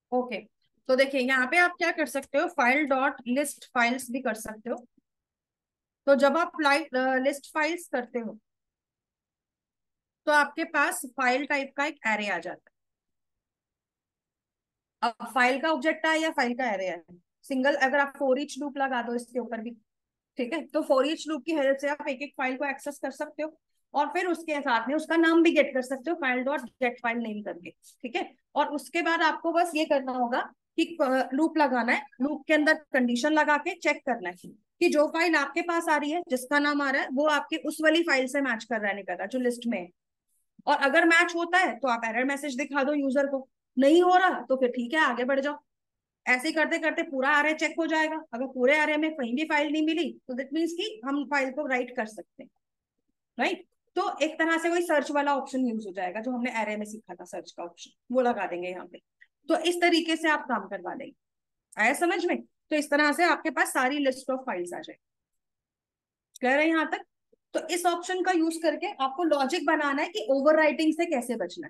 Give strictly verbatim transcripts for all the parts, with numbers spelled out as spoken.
Okay, तो देखिए यहाँ पे आप क्या कर सकते हो, फाइल डॉट लिस्ट फाइल्स भी कर सकते हो। तो जब आप लाइक लिस्ट फाइल्स करते हो तो आपके पास फाइल टाइप का एक एरे आ जाता है। अब फाइल का ऑब्जेक्ट है या फाइल का एरे है, सिंगल, अगर आप फॉर ईच लूप लगा दो इसके ऊपर भी, ठीक है, तो फॉर ईच लूप की हेल्प से आप एक एक फाइल को एक्सेस कर सकते हो और फिर उसके साथ में उसका नाम भी गेट कर सकते हो, file dot get file name करके, ठीक है। और उसके बाद आपको बस ये करना होगा कि लूप लगाना है, लूप के अंदर कंडीशन लगा के चेक करना है कि जो फाइल आपके पास आ रही है जिसका नाम आ रहा है वो आपके उस वाली फाइल से मैच कर रहा है, नहीं कर रहा जो लिस्ट में है। और अगर मैच होता है तो आप एरर मैसेज दिखा दो यूजर को, नहीं हो रहा तो फिर ठीक है आगे बढ़ जाओ। ऐसे करते करते पूरा एरे चेक हो जाएगा, अगर पूरे एरे में कहीं भी फाइल नहीं मिली तो दैट मीन्स कि हम फाइल को राइट कर सकते हैं, राइट। तो एक तरह से वही सर्च वाला ऑप्शन यूज हो जाएगा जो हमने एरे में सीखा था, सर्च का ऑप्शन वो लगा देंगे यहाँ पे। तो इस तरीके से आप काम करवा लेंगे। आया समझ में? तो इस तरह से आपके पास सारी लिस्ट ऑफ फाइल्स आ जाए। क्लियर है यहाँ तक? तो इस ऑप्शन का यूज करके आपको लॉजिक बनाना है कि ओवरराइटिंग से कैसे बचना है।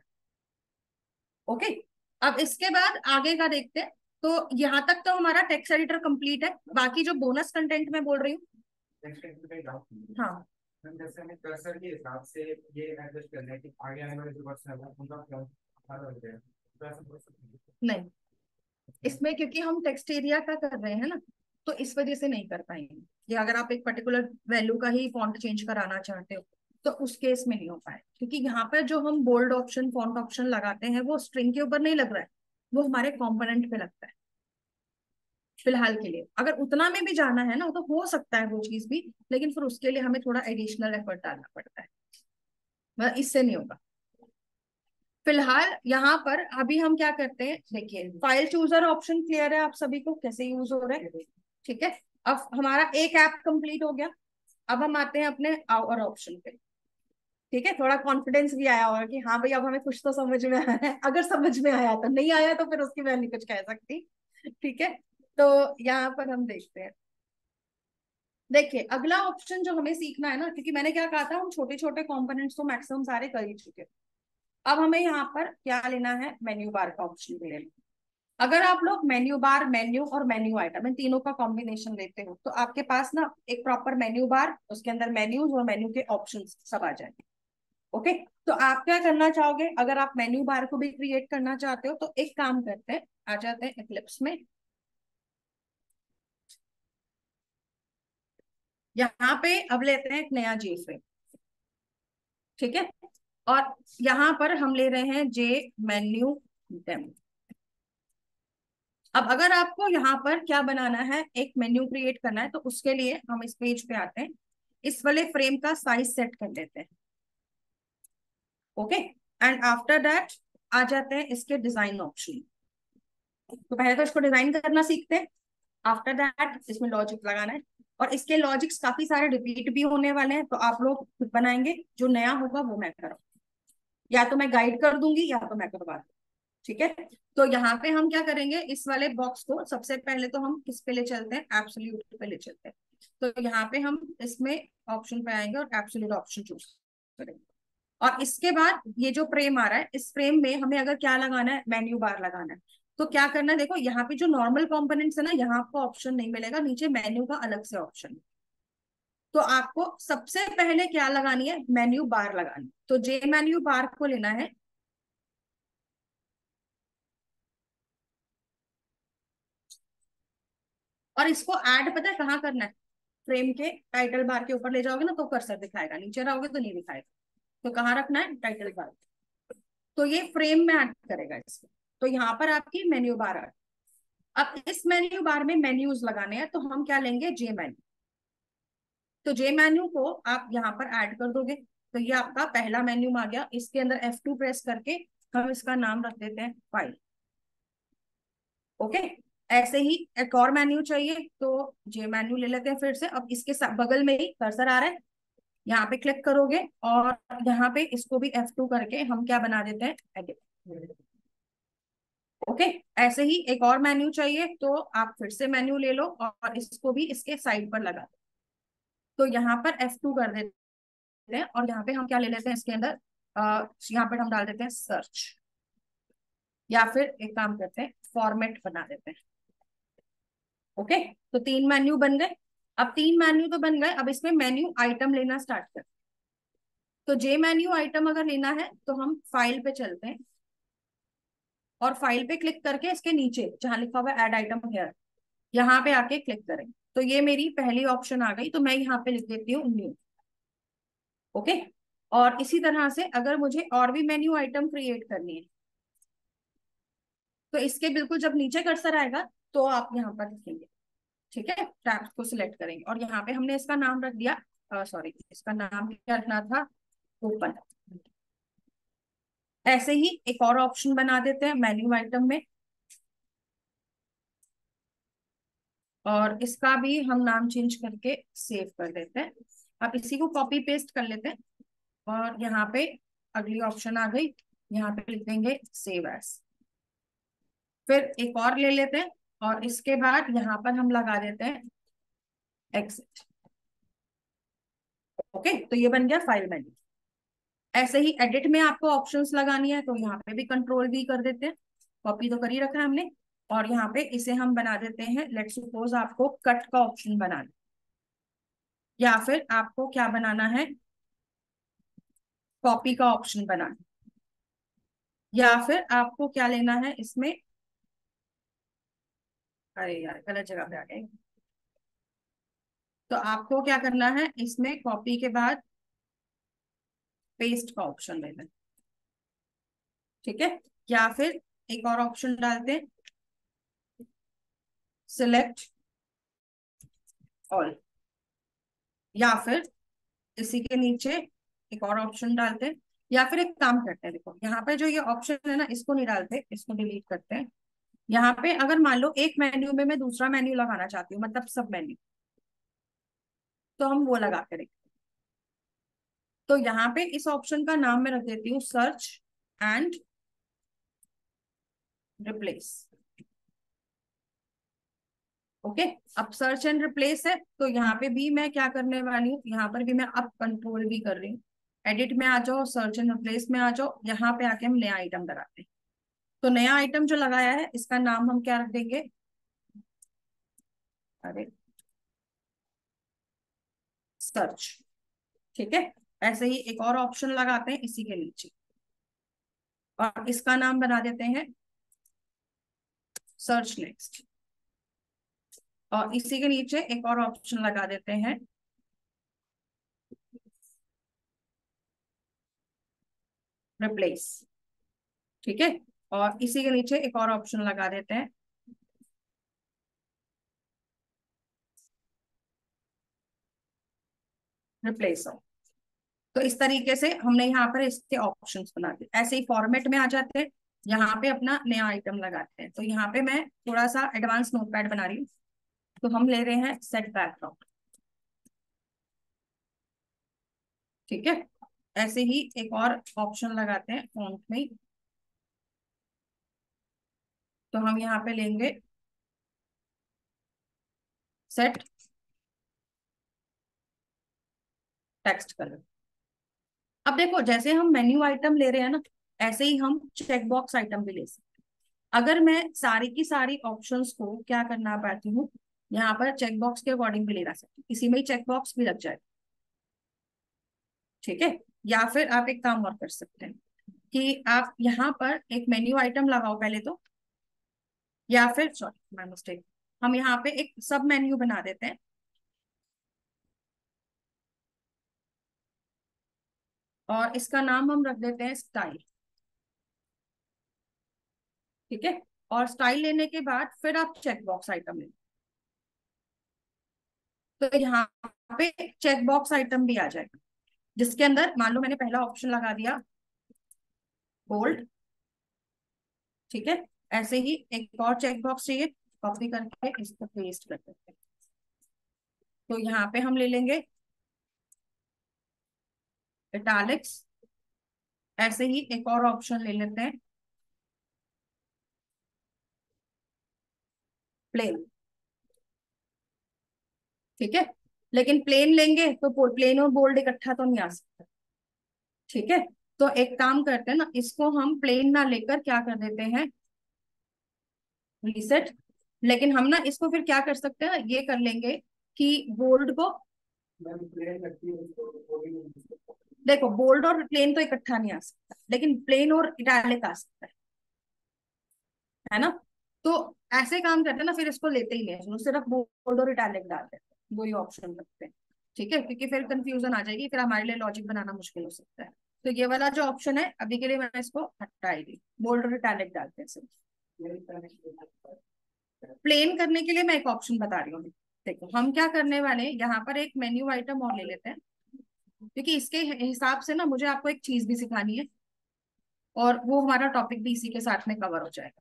ओके, अब इसके बाद आगे का देखते हैं। तो यहाँ तक तो हमारा टेक्स्ट एडिटर कंप्लीट है, बाकी जो बोनस कंटेंट में बोल रही हूँ। नेक्स्ट टाइम पे डाउट नहीं है। हाँ, मैम जैसे हमें कर्सर के हिसाब से ये एडजस्ट करना है कि आगे आने वाले जो वर्ड्स हैं वो उनका क्या हर हो जाए, तो ऐसा हो सकता है। नहीं, इसमें क्योंकि हम टेक्स्ट एरिया का कर रहे हैं ना, तो इस वजह से नहीं कर पाएंगे। या अगर आप एक पर्टिकुलर वैल्यू का ही फॉन्ट चेंज कराना चाहते हो तो उस केस में नहीं हो पाए, क्योंकि यहाँ पर जो हम बोल्ड ऑप्शन फॉन्ट ऑप्शन लगाते हैं वो स्ट्रिंग के ऊपर नहीं लग रहा है, वो हमारे कंपोनेंट पे लगता है फिलहाल के लिए। अगर उतना में भी जाना है ना तो हो सकता है वो चीज भी, लेकिन फिर उसके लिए हमें थोड़ा एडिशनल एफर्ट डालना पड़ता है, मतलब इससे नहीं होगा। फिलहाल यहाँ पर अभी हम क्या करते हैं, देखिए फाइल चूजर ऑप्शन क्लियर है आप सभी को कैसे यूज हो रहा है, ठीक है। अब हमारा एक ऐप कंप्लीट हो गया, अब हम आते हैं अपने आवर ऑप्शन पे। ठीक है, थोड़ा कॉन्फिडेंस भी आया होगा कि हाँ भाई अब हमें कुछ तो समझ में आया है, अगर समझ में आया तो, नहीं आया तो फिर उसकी मैं नहीं कुछ कह सकती, ठीक है। तो यहाँ पर हम देखते हैं, देखिए अगला ऑप्शन जो हमें सीखना है ना, क्योंकि मैंने क्या कहा था हम छोटे छोटे कंपोनेंट्स तो मैक्सिमम सारे कर ही चुके हैं। अब हमें यहाँ पर क्या लेना है, मेन्यू बार का ऑप्शन भी लेना। अगर आप लोग मेन्यू बार, मेन्यू और मेन्यू आइटम इन तीनों का कॉम्बिनेशन लेते हो तो आपके पास ना एक प्रॉपर मेन्यू बार, उसके अंदर मेन्यूज और मेन्यू के ऑप्शंस सब आ जाएंगे। ओके, तो आप क्या करना चाहोगे, अगर आप मेन्यू बार को भी क्रिएट करना चाहते हो तो एक काम करते हैं, आ जाते हैं इक्लिप्स में। यहाँ पे अब लेते हैं एक नया जे फ्रेम, ठीक है। और यहाँ पर हम ले रहे हैं जे मेन्यू डेमो। अब अगर आपको यहाँ पर क्या बनाना है, एक मेन्यू क्रिएट करना है, तो उसके लिए हम इस पेज पे आते हैं, इस वाले फ्रेम का साइज सेट कर लेते हैं। ओके, एंड आफ्टर दैट आ जाते हैं इसके डिजाइन ऑप्शन। तो पहले तो इसको डिजाइन करना सीखते हैं, आफ्टर दैट इसमें लॉजिक लगाना है। और इसके लॉजिक्स काफी सारे रिपीट भी होने वाले हैं, तो आप लोग खुद बनाएंगे, जो नया होगा वो मैं करूँ, या तो मैं गाइड कर दूंगी या तो मैं करवा दूंगी, ठीक है। तो यहाँ पे हम क्या करेंगे, इस वाले बॉक्स को सबसे पहले तो हम किस पे ले चलते हैं, एब्सोल्यूट पे ले चलते हैं। तो यहाँ पे हम इसमें ऑप्शन पे आएंगे और एब्सोल्यूट ऑप्शन चूज करेंगे। और इसके बाद ये जो फ्रेम आ रहा है, इस फ्रेम में हमें अगर क्या लगाना है, मेन्यू बार लगाना है। तो क्या करना है, देखो यहाँ पे जो नॉर्मल कंपोनेंट्स है ना, यहाँ आपको ऑप्शन नहीं मिलेगा, नीचे मेन्यू का अलग से ऑप्शन। तो आपको सबसे पहले क्या लगानी है, मेन्यू बार लगानी, तो जे मेन्यू बार को लेना है। और इसको ऐड पता है कहाँ करना है, फ्रेम के टाइटल बार के ऊपर ले जाओगे ना तो कर्सर दिखाएगा, नीचे रहोगे तो नहीं दिखाएगा। तो कहाँ रखना है, टाइटल बार। तो ये फ्रेम में ऐड करेगा इसको। तो यहाँ पर आपकी मेन्यू बार आ। अब इस मेन्यू बार में मेन्यूज लगाने हैं, तो हम क्या लेंगे, जे मेन्यू। तो जे मेन्यू को आप यहाँ पर ऐड कर दोगे, तो ये आपका पहला मेन्यू आ गया। इसके अंदर एफ टू प्रेस करके हम इसका नाम रख देते हैं फाइल। ओके, ऐसे ही एक और मेन्यू चाहिए तो जे मेन्यू ले लेते हैं फिर से। अब इसके बगल में ही कर्सर आ रहा है, यहाँ पे क्लिक करोगे और यहाँ पे इसको भी एफ टू करके हम क्या बना देते हैं, एडिट। ओके, ऐसे ही एक और मेन्यू चाहिए तो आप फिर से मेन्यू ले लो और इसको भी इसके साइड पर लगा दो। तो यहाँ पर एफ टू कर देते हैं और यहाँ पे हम क्या ले लेते हैं इसके अंदर, आ, यहाँ पर हम डाल देते हैं सर्च, या फिर एक काम करते हैं फॉर्मेट बना देते हैं। ओके, तो तीन मेन्यू बन गए। अब तीन मेन्यू तो बन गए, अब इसमें मेन्यू आइटम लेना स्टार्ट कर। तो जे मेन्यू आइटम अगर लेना है तो हम फाइल पे चलते हैं और फाइल पे क्लिक करके इसके नीचे जहां लिखा हुआ है ऐड आइटम हेयर, यहाँ पे आके क्लिक करें। तो ये मेरी पहली ऑप्शन आ गई, तो मैं यहाँ पे लिख देती हूँ न्यू। ओके, और इसी तरह से अगर मुझे और भी मेन्यू आइटम क्रिएट करनी है तो इसके बिल्कुल जब नीचे कर्सर आएगा तो आप यहाँ पर लिखेंगे। ठीक है, टैब्स को सिलेक्ट करेंगे और यहाँ पे हमने इसका नाम रख दिया, सॉरी इसका नाम क्या रखना था, ओपन। ऐसे ही एक और ऑप्शन बना देते हैं मेन्यू आइटम में, और इसका भी हम नाम चेंज करके सेव कर देते हैं। अब इसी को कॉपी पेस्ट कर लेते हैं और यहाँ पे अगली ऑप्शन आ गई, यहाँ पे लिख देंगे सेव एज। फिर एक और ले लेते हैं और इसके बाद यहाँ पर हम लगा देते हैं एग्जिट। ओके, तो ये बन गया फाइल मेन्यू। ऐसे ही एडिट में आपको ऑप्शंस लगानी है तो यहाँ पे भी कंट्रोल वी कर देते हैं, कॉपी तो कर ही रखा है हमने। और यहाँ पे इसे हम बना देते हैं, लेट्स सपोज आपको कट का ऑप्शन बनाना, या फिर आपको क्या बनाना है, कॉपी का ऑप्शन बनाना, या फिर आपको क्या लेना है इसमें, अरे यार गलत जगह पे आ गए। तो आपको क्या करना है, इसमें कॉपी के बाद पेस्ट का ऑप्शन लेना है। ठीक है, या फिर एक और ऑप्शन डालते हैं, सिलेक्ट ऑल, या फिर इसी के नीचे एक और ऑप्शन डालते हैं, या फिर एक काम करते हैं, देखो यहाँ पे जो ये ऑप्शन है ना इसको नहीं डालते, इसको डिलीट करते हैं। यहाँ पे अगर मान लो एक मेन्यू में मैं दूसरा मेन्यू लगाना चाहती हूँ, मतलब सब मेन्यू, तो हम वो लगा करें। तो यहाँ पे इस ऑप्शन का नाम मैं रख देती हूँ सर्च एंड रिप्लेस। ओके, अब सर्च एंड रिप्लेस है तो यहाँ पे भी मैं क्या करने वाली हूँ, यहाँ पर भी मैं अब कंट्रोल भी कर रही हूँ, एडिट में आ जाओ, सर्च एंड रिप्लेस में आ जाओ, यहाँ पे आके हम नया आइटम लगाते हैं। तो नया आइटम जो लगाया है इसका नाम हम क्या रख देंगे, अरे सर्च। ठीक है, ऐसे ही एक और ऑप्शन लगाते हैं इसी के नीचे और इसका नाम बना देते हैं सर्च नेक्स्ट, और इसी के नीचे एक और ऑप्शन लगा देते हैं रिप्लेस। ठीक है, और इसी के नीचे एक और ऑप्शन लगा देते हैं रिप्लेस ऑल। तो इस तरीके से हमने यहाँ पर इसके ऑप्शंस बना दिए। ऐसे ही फॉर्मेट में आ जाते हैं, यहाँ पे अपना नया आइटम लगाते हैं। तो यहाँ पे मैं थोड़ा सा एडवांस नोटपैड बना रही हूँ, तो हम ले रहे हैं सेट बैकग्राउंड। ठीक है, ऐसे ही एक और ऑप्शन लगाते हैं फॉन्ट में, तो हम यहाँ पे लेंगे सेट टेक्स्ट कलर। अब देखो जैसे हम मेन्यू आइटम ले रहे हैं ना, ऐसे ही हम चेक बॉक्स आइटम भी ले सकते हैं। अगर मैं सारी की सारी ऑप्शंस को क्या करना पाती हूँ, यहाँ पर चेक बॉक्स के अकॉर्डिंग भी लेना सकती हूँ, इसी में ही चेक बॉक्स भी लग जाए। ठीक है, या फिर आप एक काम और कर सकते हैं कि आप यहाँ पर एक मेन्यू आइटम लगाओ पहले तो, या फिर सॉरी माय मिस्टेक, हम यहाँ पे एक सब मेन्यू बना देते हैं और इसका नाम हम रख देते हैं स्टाइल। ठीक है, और स्टाइल लेने के बाद फिर आप चेक बॉक्स आइटम लें, तो यहाँ पे चेक बॉक्स आइटम भी आ जाएगा, जिसके अंदर मान लो मैंने पहला ऑप्शन लगा दिया बोल्ड। ठीक है, ऐसे ही एक और चेक बॉक्स चाहिए, कॉपी करके इसको पेस्ट कर देते हैं। तो यहाँ पे हम ले लेंगे इटालिक्स। ऐसे ही एक और ऑप्शन ले लेते हैं प्लेन। ठीक है, लेकिन प्लेन लेंगे तो प्लेन और बोल्ड इकट्ठा तो नहीं आ सकता। ठीक है, तो एक काम करते हैं ना, इसको हम प्लेन ना लेकर क्या कर देते हैं, रीसेट। लेकिन हम ना इसको फिर क्या कर सकते हैं, ये कर लेंगे कि बोल्ड को, देखो बोल्ड और प्लेन तो इकट्ठा नहीं आ सकता, लेकिन प्लेन और इटैलिक आ सकता है है ना। तो ऐसे काम करते हैं ना, फिर इसको लेते ही नहीं है, सिर्फ बोल्ड और इटैलिक डाल देते हैं, दो ही ऑप्शन रखते हैं। ठीक है, क्योंकि फिर कंफ्यूजन आ जाएगी, फिर हमारे लिए लॉजिक बनाना मुश्किल हो सकता है। तो ये वाला जो ऑप्शन है अभी के लिए मैं इसको हटाएगी, बोल्ड और इटैलिक डालते हैं सिर्फ। प्लेन करने के लिए मैं एक ऑप्शन बता रही हूँ। देखो हम क्या करने वाले हैं, यहाँ पर एक मेन्यू आइटम और ले लेते हैं, क्योंकि इसके हिसाब से ना मुझे आपको एक चीज भी सिखानी है, और वो हमारा टॉपिक भी इसी के साथ में कवर हो जाएगा,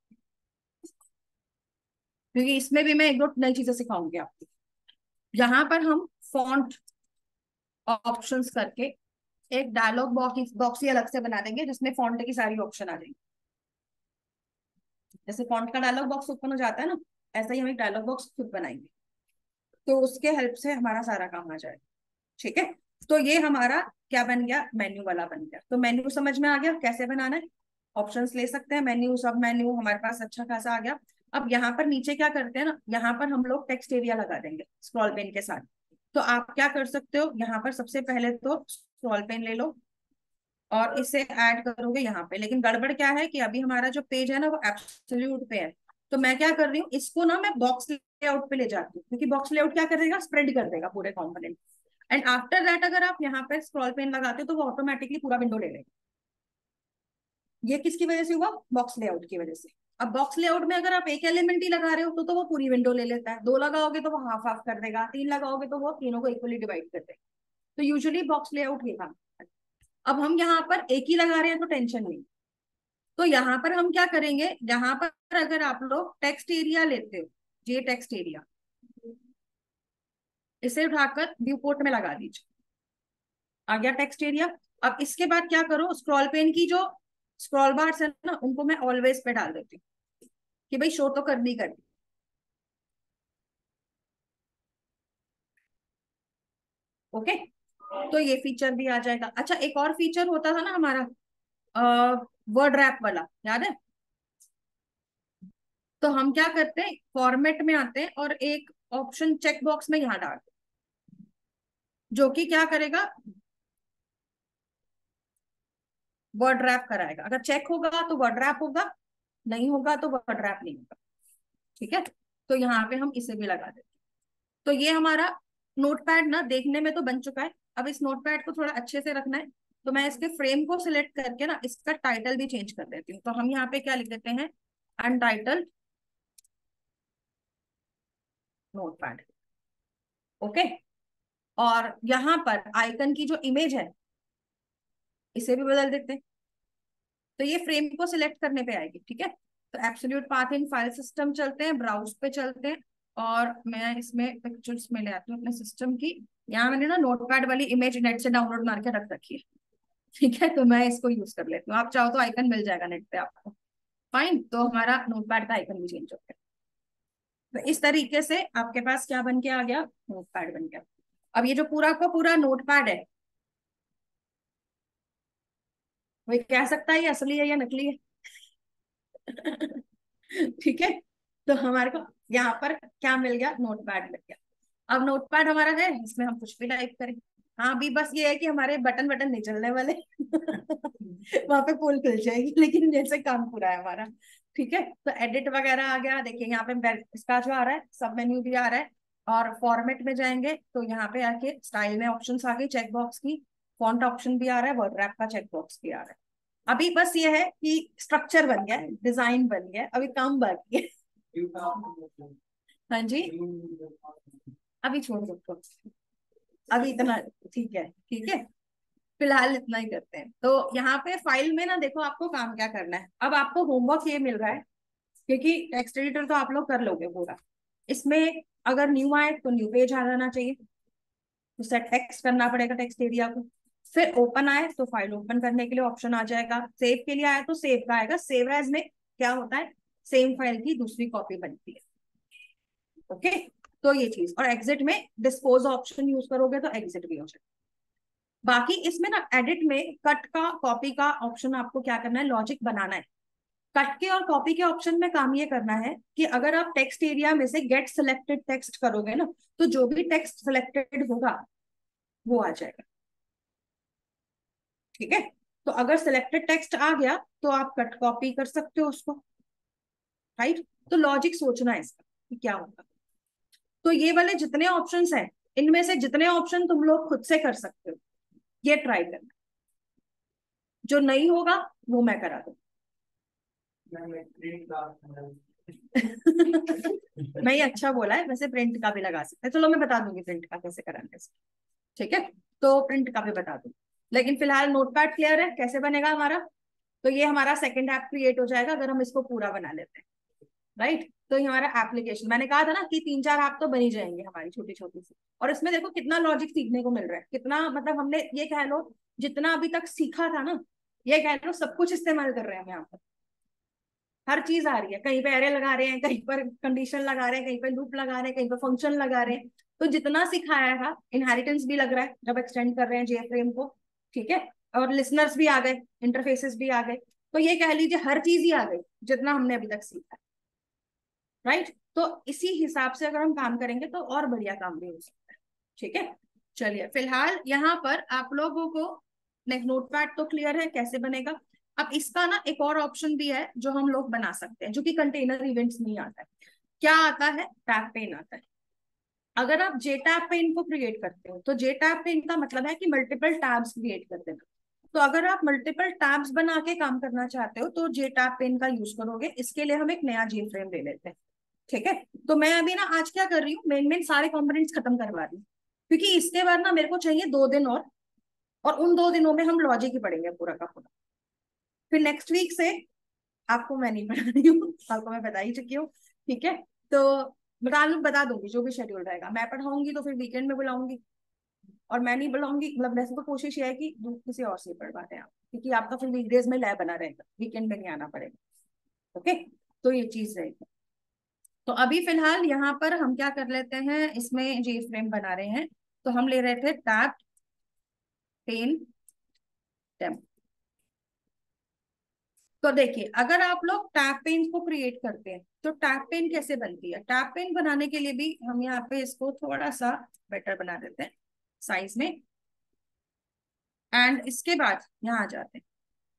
क्योंकि इसमें भी मैं एक दो नई चीजें सिखाऊंगी आपको। यहाँ पर हम फॉन्ट ऑप्शंस करके एक डायलॉग बॉक्स बॉक्स ही अलग से बना देंगे, जिसमें फॉन्ट की सारी ऑप्शन आ जाएंगी। जैसे फॉन्ट का डायलॉग बॉक्स ओपन हो जाता है ना, ऐसा ही हम एक डायलॉग बॉक्स खुद बनाएंगे, तो उसके हेल्प से हमारा सारा काम आ जाएगा। ठीक है, तो ये हमारा क्या बन गया, मेन्यू वाला बन गया। तो मेन्यू समझ में आ गया कैसे बनाना है, ऑप्शंस ले सकते हैं, मेन्यू सब मेन्यू हमारे पास अच्छा खासा आ गया। अब यहाँ पर नीचे क्या करते हैं ना, यहाँ पर हम लोग टेक्स्ट एरिया लगा देंगे स्क्रॉल पेन के साथ। तो आप क्या कर सकते हो, यहाँ पर सबसे पहले तो स्क्रॉल पेन ले लो और इसे ऐड करोगे यहाँ पे। लेकिन गड़बड़ क्या है कि अभी हमारा जो पेज है ना वो एब्सोल्यूट पे है, तो मैं क्या कर रही हूँ, इसको ना मैं बॉक्स लेआउट पे ले जाती हूँ, क्योंकि बॉक्स लेआउट क्या करेगा, स्प्रेड कर देगा पूरे कॉम्पोनेंट। एंड आफ्टर दैट अगर आप यहाँ पे स्क्रॉल पेन लगाते हो तो वो ऑटोमेटिकली पूरा विंडो ले लेगा। ये किसकी वजह से हुआ, बॉक्स लेआउट की वजह से। अब बॉक्स लेआउट में अगर आप एक एलिमेंट ही लगा रहे हो तो तो वो पूरी विंडो ले लेता है, दो लगाओगे तो वो हाफ हाफ कर देगा, तीन लगाओगे तो वो तीनों को इक्वली डिवाइड कर देगा। तो यूजुअली बॉक्स लेआउट ये काम। अब हम यहाँ पर एक ही लगा रहे हैं तो टेंशन नहीं। तो यहाँ पर हम क्या करेंगे, यहाँ पर अगर आप लोग टेक्स्ट एरिया लेते हो, ये टेक्स्ट एरिया, इसे उठाकर व्यू पोर्ट में लगा दीजिए, आ गया टेक्स्ट एरिया। अब इसके बाद क्या करो, स्क्रॉल पेन की जो स्क्रॉल बार्स है ना, उनको मैं ऑलवेज पे डाल देती हूँ कि भाई शो तो करनी करनी। ओके, तो ये फीचर भी आ जाएगा। अच्छा, एक और फीचर होता था ना हमारा, वर्ड रैप वाला, याद है। तो हम क्या करते हैं, फॉर्मेट में आते हैं और एक ऑप्शन चेक बॉक्स में यहाँ डालते हैं, जो कि क्या करेगा, वर्ड रैप कराएगा। अगर चेक होगा तो वर्ड रैप होगा, नहीं होगा तो वर्ड रैप नहीं होगा। ठीक है, तो यहाँ पे हम इसे भी लगा देते हैं। तो ये हमारा नोटपैड ना देखने में तो बन चुका है। अब इस नोटपैड को थोड़ा अच्छे से रखना है, तो मैं इसके फ्रेम को सिलेक्ट करके ना इसका टाइटल भी चेंज कर देती हूँ। तो हम यहाँ पे क्या लिख देते हैं, अनटाइटल्ड नोटपैड। ओके, और यहाँ पर आइकन की जो इमेज है इसे भी बदल देते हैं, तो ये फ्रेम को सिलेक्ट करने पे आएगी। ठीक है, तो absolute path in file system चलते हैं, ब्राउज पे चलते हैं, और मैं इसमें पिक्चर्स में ले आती हूँ अपने सिस्टम की। यहाँ मैंने ना नोटपैड वाली इमेज नेट से डाउनलोड मार के रख रखी है। ठीक है, तो मैं इसको यूज कर लेती हूँ, आप चाहो तो आइकन मिल जाएगा नेट पे आपको। फाइन, तो हमारा नोटपैड का आइकन भी चेंज हो गया। तो इस तरीके से आपके पास क्या बन के आ गया, नोटपैड बन गया। अब ये जो पूरा का पूरा नोटपैड है, वो कह सकता है ये असली है या नकली है। ठीक है, तो हमारे को यहाँ पर क्या मिल गया, नोटपैड मिल गया। अब नोटपैड हमारा है, इसमें हम कुछ भी टाइप करें। हाँ, अभी बस ये है कि हमारे बटन बटन नहीं चलने वाले। वहां पे पोल खुल जाएगी, लेकिन जैसे काम पूरा है हमारा। ठीक है, तो एडिट वगैरह आ गया, देखिए यहाँ पे इसका जो आ रहा है, सब मेन्यू भी आ रहा है। और फॉर्मेट में जाएंगे तो यहाँ पे आके स्टाइल में ऑप्शंस आ गए, चेक बॉक्स की, फॉन्ट ऑप्शन भी आ रहा है, वर्ड रैप का चेक बॉक्स भी आ रहा है। अभी बस ये है कि स्ट्रक्चर बन गया, डिजाइन बन गया, अभी काम बाकी है। हाँ जी, अभी छोड़ दो, अभी इतना ठीक है। ठीक है, फिलहाल इतना ही करते हैं। तो यहाँ पे फाइल में ना देखो आपको काम क्या करना है। अब आपको होमवर्क ये मिल रहा है, क्योंकि टेक्स्ट एडिटर तो आप लोग कर लोगे पूरा, इसमें अगर न्यू आए तो न्यू पेज आ जाना चाहिए, तो सेट टेक्स्ट करना पड़ेगा टेक्स्ट एरिया को। फिर ओपन आए तो फाइल ओपन करने के लिए ऑप्शन आ जाएगा, सेव के लिए आए तो सेव का आएगा, सेव एज में क्या होता है, सेम फाइल की दूसरी कॉपी बनती है। ओके, तो ये चीज, और एग्जिट में डिस्पोज ऑप्शन यूज करोगे तो एग्जिट भी हो जाएगा। बाकी इसमें ना एडिट में कट का, कॉपी का ऑप्शन आपको क्या करना है, लॉजिक बनाना है। कट के और कॉपी के ऑप्शन में काम ये करना है कि अगर आप टेक्स्ट एरिया में से गेट सिलेक्टेड टेक्स्ट करोगे ना, तो जो भी टेक्स्ट सिलेक्टेड होगा वो आ जाएगा। ठीक है, तो अगर सिलेक्टेड टेक्स्ट आ गया तो आप कट कॉपी कर सकते हो उसको। राइट, तो लॉजिक सोचना है इसका कि क्या होगा। तो ये वाले जितने ऑप्शंस हैं, इनमें से जितने ऑप्शन तुम लोग खुद से कर सकते हो, ये ट्राई करना। जो नहीं होगा वो मैं करा दूँ। मैं ये अच्छा बोला है, वैसे प्रिंट का भी लगा सकते हैं। चलो मैं बता दूंगी प्रिंट का कैसे कराना है। ठीक है, तो प्रिंट का भी बता दूं, लेकिन फिलहाल नोटपैड क्लियर है कैसे बनेगा हमारा। तो ये हमारा सेकंड ऐप क्रिएट हो जाएगा अगर हम इसको पूरा बना लेते हैं। राइट, तो ये हमारा एप्लीकेशन, मैंने कहा था ना कि तीन चार ऐप तो बनी जाएंगे हमारी छोटी छोटी सी। और इसमें देखो कितना लॉजिक सीखने को मिल रहा है, कितना मतलब हमने ये कह लो जितना अभी तक सीखा था ना, ये कह लो सब कुछ इस्तेमाल कर रहे हैं हम यहाँ पर। हर चीज आ रही है, कहीं पे एरे लगा रहे हैं, कहीं पर कंडीशन लगा रहे हैं, कहीं पे लूप लगा रहे हैं, कहीं पे फंक्शन लगा रहे हैं। तो जितना सिखाया था, इनहेरिटेंस भी लग रहा है जब एक्सटेंड कर रहे हैं जेफ्रेम को। ठीक है, और लिसनर्स भी आ गए, इंटरफेसेस भी आ गए। तो ये कह लीजिए हर चीज ही आ गई जितना हमने अभी तक सीखा। राइट, तो इसी हिसाब से अगर हम काम करेंगे तो और बढ़िया काम भी हो सकता है। ठीक है, चलिए फिलहाल यहाँ पर आप लोगों को नोटपैड तो क्लियर है कैसे बनेगा। अब इसका ना एक और ऑप्शन भी है जो हम लोग बना सकते हैं, जो कि कंटेनर इवेंट्स नहीं आता है। क्या आता है? टैब पेन आता है। अगर आप जे टैब पेन को क्रिएट करते हो, तो जे टैब पेन का मतलब है कि मल्टीपल टैब्स क्रिएट कर देना। तो अगर आप मल्टीपल टैब्स बना के काम करना चाहते हो तो जे टैब पेन का यूज करोगे। इसके लिए हम एक नया जी फ्रेम ले लेते हैं। ठीक है, तो मैं अभी ना आज क्या कर रही हूँ, मेन मेन सारे कंपोनेंट्स खत्म करवा रही हूँ, क्योंकि इसके बाद ना मेरे को चाहिए दो दिन और और उन दो दिनों में हम लॉजिक ही पढ़ेंगे पूरा का पूरा। फिर नेक्स्ट वीक से आपको मैं नहीं पढ़ा रही हूँ, आपको मैं बता ही चुकी हूँ। ठीक है, तो बता बता दूंगी जो भी शेड्यूल रहेगा। मैं पढ़ाऊंगी तो फिर वीकेंड में बुलाऊंगी, और मैं नहीं बुलाऊंगी मतलब वैसे तो कोशिश ये है कि किसी और से पढ़वा दें आप, क्योंकि आपका फिर वीकडेज में लैब बना रहेगा, वीकेंड में नहीं आना पड़ेगा। ओके, तो ये चीज रहेगी। तो अभी फिलहाल यहाँ पर हम क्या कर लेते हैं, इसमें जी फ्रेम बना रहे हैं, तो हम ले रहे थे टैब पेन डेमो। तो देखिए अगर आप लोग टैब पेन को क्रिएट करते हैं तो टैब पेन कैसे बनती है। टैब पेन बनाने के लिए भी हम यहाँ पे इसको थोड़ा सा बेटर बना देते हैं साइज में, एंड इसके बाद यहाँ आ जाते हैं।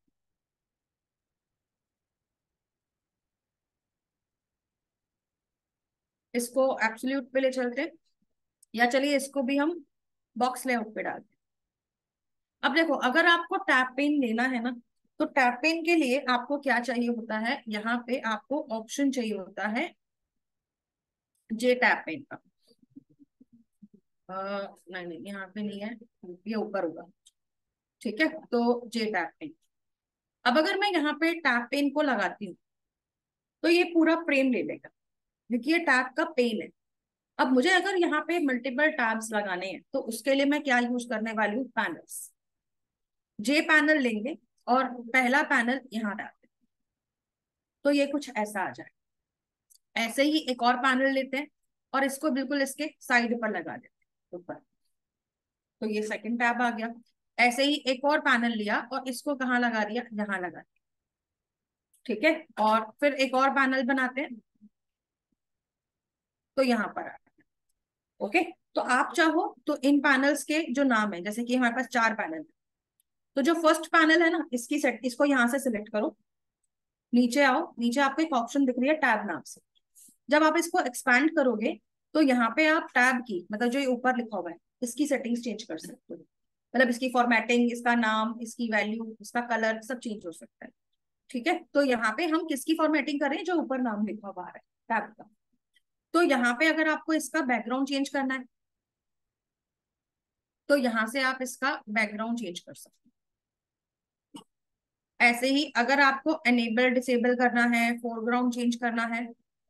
इसको एब्सोल्यूट पे ले चलते हैं, या चलिए इसको भी हम बॉक्स लेआउट पे डालते हैं। अब देखो अगर आपको टैब पेन लेना है ना, तो टैब पेन के लिए आपको क्या चाहिए होता है, यहाँ पे आपको ऑप्शन चाहिए होता है जे टैब पेन का। आ, नहीं नहीं यहाँ पे नहीं है, ये ऊपर होगा। ठीक है, तो जे टैब पेन। अब अगर मैं यहाँ पे टैब पेन को लगाती हूँ तो ये पूरा फ्रेम ले लेगा, क्योंकि ये टैब का पेन है। अब मुझे अगर यहाँ पे मल्टीपल टैब्स लगाने हैं तो उसके लिए मैं क्या यूज करने वाली हूँ, पैनल्स। जे पैनल लेंगे और पहला पैनल यहाँ डालते हैं, तो ये कुछ ऐसा आ जाए। ऐसे ही एक और पैनल लेते हैं और इसको बिल्कुल इसके साइड पर लगा देते हैं ऊपर, तो ये सेकंड टैब आ गया। ऐसे ही एक और पैनल लिया और इसको कहाँ लगा दिया, यहाँ लगा दिया। ठीक है, और फिर एक और पैनल बनाते हैं, तो यहाँ पर आ गया। ओके, तो आप चाहो तो इन पैनल्स के जो नाम है, जैसे कि हमारे पास चार पैनल है, तो जो फर्स्ट पैनल है ना, इसकी सेट इसको यहाँ से सिलेक्ट करो, नीचे आओ, नीचे आपको एक ऑप्शन दिख रही है टैब नाम से। जब आप इसको एक्सपैंड करोगे तो यहाँ पे आप टैब की मतलब जो ये ऊपर लिखा हुआ है इसकी सेटिंग्स चेंज कर सकते हो, मतलब इसकी फॉर्मेटिंग, इसका नाम, इसकी वैल्यू, इसका कलर सब चेंज हो सकता है। ठीक है, तो यहाँ पे हम किसकी फॉर्मेटिंग कर रहे हैं, जो ऊपर नाम लिखा हुआ है टैब का। तो यहाँ पे अगर आपको इसका बैकग्राउंड चेंज करना है तो यहाँ से आप इसका बैकग्राउंड चेंज कर सकते हैं। ऐसे ही अगर आपको एनेबल डिसेबल करना है, फोरग्राउंड चेंज करना है,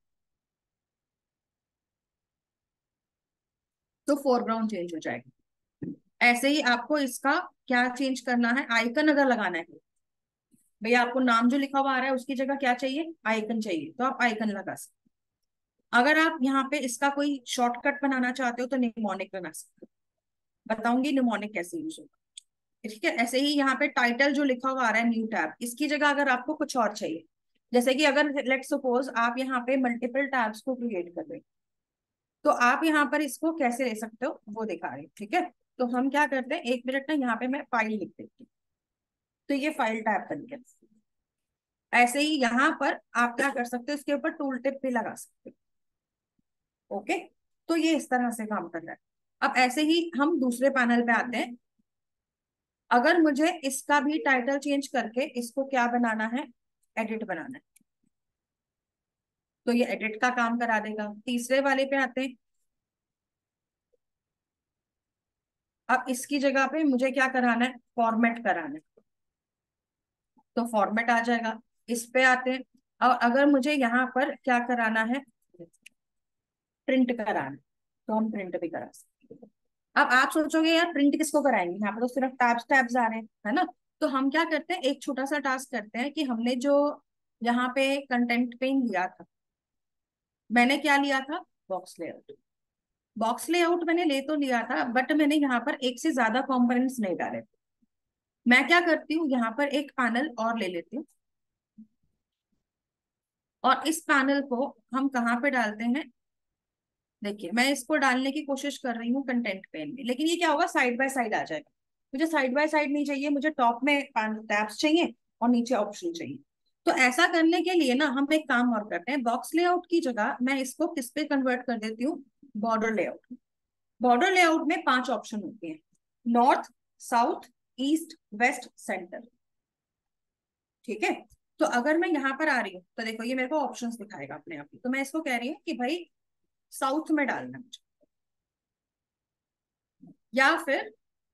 तो फोरग्राउंड चेंज हो जाएगा। ऐसे ही आपको इसका क्या चेंज करना है, आइकन अगर लगाना है, भैया आपको नाम जो लिखा हुआ आ रहा है उसकी जगह क्या चाहिए, आइकन चाहिए, तो आप आइकन लगा सकते हैं। अगर आप यहाँ पे इसका कोई शॉर्टकट बनाना चाहते हो तो निमोनिक बना सकते हो, बताऊंगी निमोनिक कैसे यूज होगा। ठीक है, ऐसे ही यहाँ पे टाइटल जो लिखा हुआ आ रहा है न्यू टैब, इसकी जगह अगर आपको कुछ और चाहिए जैसे कि अगर लेट सपोज आप यहाँ पे मल्टीपल टैब्स को क्रिएट कर रहे हैं, तो आप यहाँ पर इसको कैसे ले सकते हो वो दिखा रहे हैं, ठीक है। तो हम क्या करते हैं, एक मिनट ना, यहाँ पे मैं फाइल लिख देती हूँ, तो ये फाइल टैब बन गया। ऐसे ही यहाँ पर आप क्या कर सकते हो, इसके ऊपर टूल टिप भी लगा सकते हो। ओके, तो ये इस तरह से काम कर रहा है। अब ऐसे ही हम दूसरे पैनल पे आते हैं। अगर मुझे इसका भी टाइटल चेंज करके इसको क्या बनाना है, एडिट बनाना है, तो ये एडिट का काम करा देगा। तीसरे वाले पे आते हैं। अब इसकी जगह पे मुझे क्या कराना है, फॉर्मेट कराना है, तो फॉर्मेट आ जाएगा। इस पे आते हैं। और अगर मुझे यहाँ पर क्या कराना है, प्रिंट कराना है, तो हम प्रिंट भी करा सकते हैं। अब आप सोचोगे यार प्रिंट किसको कराएंगे, यहाँ पे तो सिर्फ टैब्स टैब्स आ रहे हैं, है ना। तो हम क्या करते हैं, एक छोटा सा टास्क करते हैं कि हमने जो यहाँ पे कंटेंट पेन लिया था, मैंने क्या लिया था, बॉक्स लेआउट। बॉक्स लेआउट मैंने ले तो लिया था, बट मैंने यहाँ पर एक से ज्यादा कंपोनेंट्स नहीं डाले। मैं क्या करती हूँ, यहाँ पर एक पैनल और ले लेती हूँ, और इस पैनल को हम कहाँ पे डालते हैं, देखिए मैं इसको डालने की कोशिश कर रही हूँ कंटेंट पेन में, लेकिन ये क्या होगा, साइड बाय साइड आ जाएगा। मुझे साइड बाय साइड नहीं चाहिए, मुझे टॉप में टैब्स चाहिए और नीचे ऑप्शन चाहिए। तो ऐसा करने के लिए ना हम एक काम और करते हैं, बॉक्स लेआउट की जगह मैं इसको किस पे कन्वर्ट कर देती हूँ, बॉर्डर लेआउट। बॉर्डर लेआउट में पांच ऑप्शन होते हैं, north, south, east, west, centre, ठीक है। तो अगर मैं यहाँ पर आ रही हूँ तो देखो ये मेरे को ऑप्शंस दिखाएगा अपने आप ही। तो मैं इसको कह रही हूँ कि भाई साउथ में डालना है मुझे, या फिर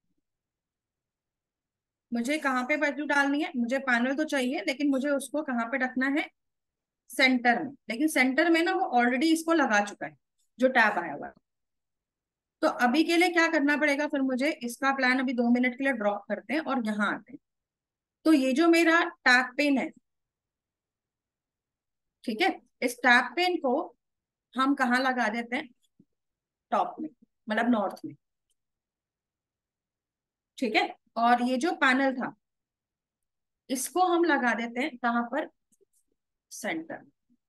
मुझे कहाँ पे वैल्यू डालनी है, मुझे पैनल तो चाहिए लेकिन मुझे उसको कहाँ पे रखना है, सेंटर में। लेकिन सेंटर में ना वो ऑलरेडी इसको लगा चुका है, जो टैब आया हुआ है। तो अभी के लिए क्या करना पड़ेगा, फिर मुझे इसका प्लान अभी दो मिनट के लिए ड्रॉप करते हैं और यहाँ आते हैं। तो ये जो मेरा टैब पेन है, ठीक है, इस टैब पेन को हम कहाँ लगा देते हैं, टॉप में, मतलब नॉर्थ में, ठीक है। और ये जो पैनल था इसको हम लगा देते हैं कहाँ पर, सेंटर।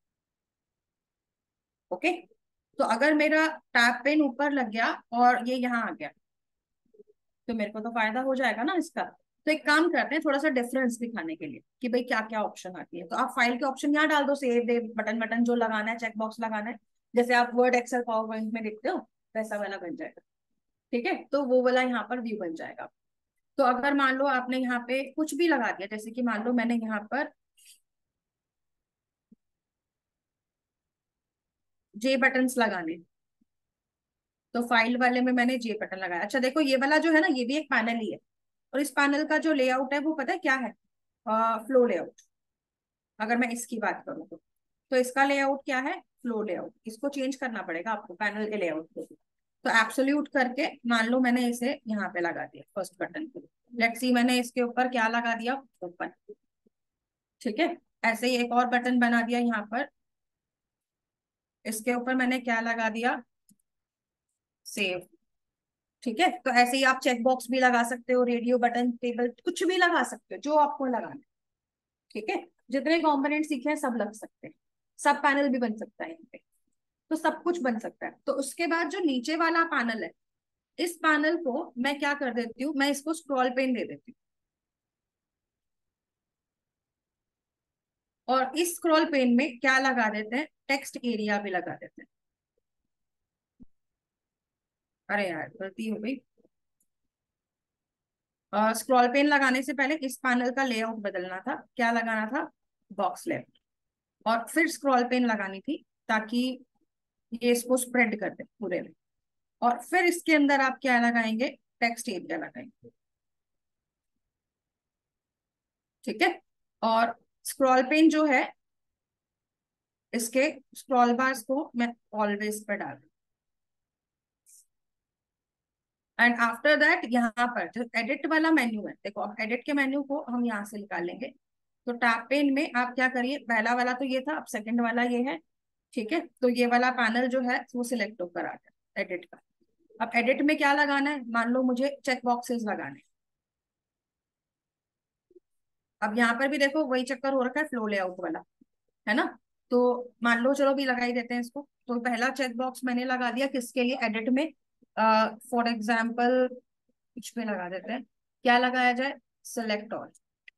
ओके, तो अगर मेरा टैब पेन ऊपर लग गया और ये यहाँ आ गया, तो मेरे को तो फायदा हो जाएगा ना इसका। तो एक काम करते हैं, थोड़ा सा डिफरेंस दिखाने के लिए कि भाई क्या क्या ऑप्शन आती है, तो आप फाइल के ऑप्शन यहाँ डाल दो, सेव दे बटन, बटन जो लगाना है, चेक बॉक्स लगाना है, जैसे आप वर्ड एक्सेल पावर पॉइंट में देखते हो वैसा वाला बन जाएगा, ठीक है। तो वो वाला यहाँ पर व्यू बन जाएगा। तो अगर मान लो आपने यहाँ पे कुछ भी लगा दिया, जैसे कि मान लो मैंने यहाँ पर जे बटन्स लगाने, तो फाइल वाले में मैंने जे बटन लगाया। अच्छा देखो ये वाला जो है ना, ये भी एक पैनल ही है, और इस पैनल का जो लेआउट है वो पता है क्या है, फ्लो लेआउट। अगर मैं इसकी बात करूँ तो तो इसका लेआउट क्या है, फ्लो लेआउट। इसको चेंज करना पड़ेगा आपको पैनल के लेआउट को। तो एब्सोल्यूट करके मान लो मैंने इसे यहाँ पे लगा दिया फर्स्ट बटन पे, लेट्स सी मैंने इसके ऊपर क्या लगा दिया, ओपन, ठीक है। ऐसे ही एक और बटन बना दिया यहाँ पर, इसके ऊपर मैंने क्या लगा दिया, सेव, ठीक है। तो ऐसे ही आप चेक बॉक्स भी लगा सकते हो, रेडियो बटन, टेबल, कुछ भी लगा सकते हो जो आपको लगाना है, ठीक है। जितने कंपोनेंट सीखे हैं सब लग सकते हैं, सब पैनल भी बन सकता है यहाँ पे, तो सब कुछ बन सकता है। तो उसके बाद जो नीचे वाला पैनल है, इस पैनल को मैं क्या कर देती हूँ, मैं इसको स्क्रॉल पेन दे देती हूँ, और इस स्क्रॉल पेन में क्या लगा देते हैं, टेक्स्ट एरिया भी लगा देते हैं। अरे यार गलती हो गई, स्क्रॉल पेन लगाने से पहले इस पैनल का लेआउट बदलना था, क्या लगाना था, बॉक्स लेआउट, और फिर स्क्रॉल पेन लगानी थी ताकि ये इसको स्प्रेड कर दे पूरे में। और फिर इसके अंदर आप क्या लगाएंगे, टेक्स्ट एरिया लगाएंगे, ठीक है। और स्क्रॉल पेन जो है, इसके स्क्रॉल बार्स को मैं ऑलवेज पर डाल, एंड आफ्टर दैट यहाँ पर जो एडिट वाला मेन्यू है, देखो अब एडिट के मेन्यू को हम यहाँ से निकालेंगे। तो टैब पेन में आप क्या करिए, पहला वाला तो ये था, अब सेकंड वाला ये है, ठीक है। तो ये वाला पैनल जो है वो सिलेक्ट होकर आ गया एडिट का। अब एडिट में क्या लगाना है, मान लो मुझे चेक बॉक्सेस लगाने, अब यहाँ पर भी देखो वही चक्कर हो रखा है फ्लो लेआउट वाला। है ना। तो मान लो चलो भी लगा ही देते हैं इसको। तो पहला चेक बॉक्स मैंने लगा दिया किसके लिए, एडिट में। फॉर एग्जाम्पल कुछ भी लगा देते हैं, क्या लगाया जाए, सिलेक्ट ऑल।